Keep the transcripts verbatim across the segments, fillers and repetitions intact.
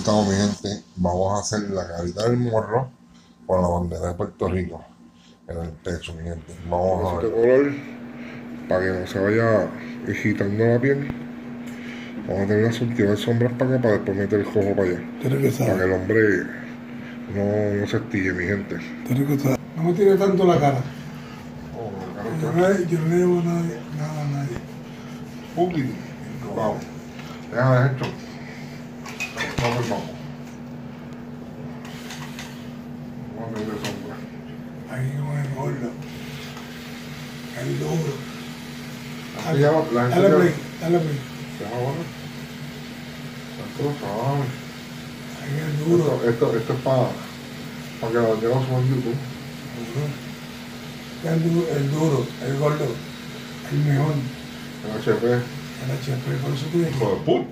estamos, mi gente. Vamos a hacer la carita del morro con la bandera de Puerto Rico en el techo, mi gente. Vamos a ver. Este color, para que no se vaya agitando la piel, vamos a tener las últimas sombras para acá para después meter el cojo para allá. Tiene que saber. Para que el hombre no, no se estille, mi gente. Tiene que saber. No me tire tanto la cara. Oh, Yo no le, yo no le debo nada, nada a nadie. Puki. Vamos. Déjame esto. Vamos, vamos. Vamos a hacer de sombra. Ahí con el gordo. El duro. Así ya la gente Dale ya- play, dale play. ya ahora. Esto lo sabe. Ahí el duro. Esto, esto, esto es para pa que la bandera lo suba en YouTube. El duro, el duro, el gordo, el mejor, En H P. el H P, por eso tiene Hijo de puta.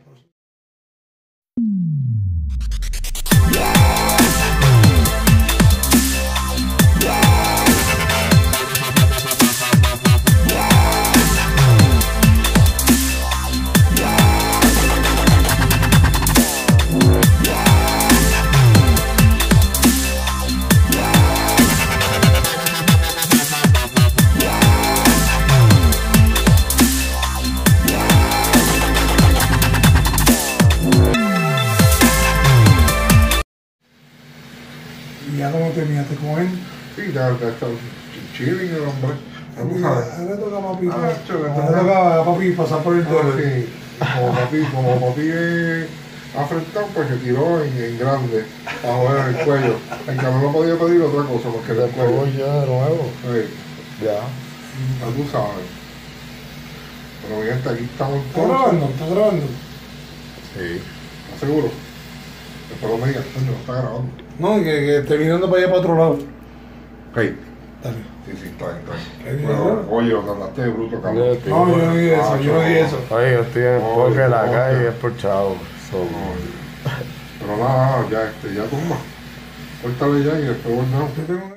Y ya como terminaste con él, Sí, ya, ya está chilling el hombre. Vamos a ver. ahora toca a papi, Ah, chévere, ahora toca a papi pasar por el Ah, dolor. sí. Como papi, como papi es afrentado, pues se tiró en, en grande a joder en el cuello. En que no podía pedir otra cosa porque era el cuello. ya de nuevo. Sí, Ya. ya tú sabes. Pero bien, hasta aquí estamos ¿Está todos. grabando? ¿Está grabando? Sí. ¿Estás seguro? Después lo me digas, coño, no está grabando. No, que, que esté mirando para allá para otro lado. Hey. Dale. Sí, sí, está bien, está ¿Qué bien. dijo? Bueno, oye, lo trataste de bruto, Yo cabrón. estoy No, yo no por- di eso, Ah, yo no di chaval. eso. Oye, yo estoy en No, porque yo la no, calle que- es por chavo. So, Pero nada, ya, este, ya tumba. Córtale ya y después volvemos. Yo tengo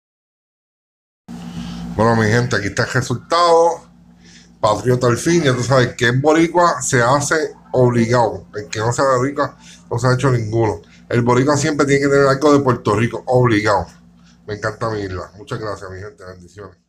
Bueno, mi gente, aquí está el resultado. Patriota al fin, ya tú sabes que en boricua se hace obligado. El que no sea de boricua no se ha hecho ninguno. El boricua siempre tiene que tener algo de Puerto Rico, obligado. Me encanta mi isla. Muchas gracias, mi gente. Bendiciones.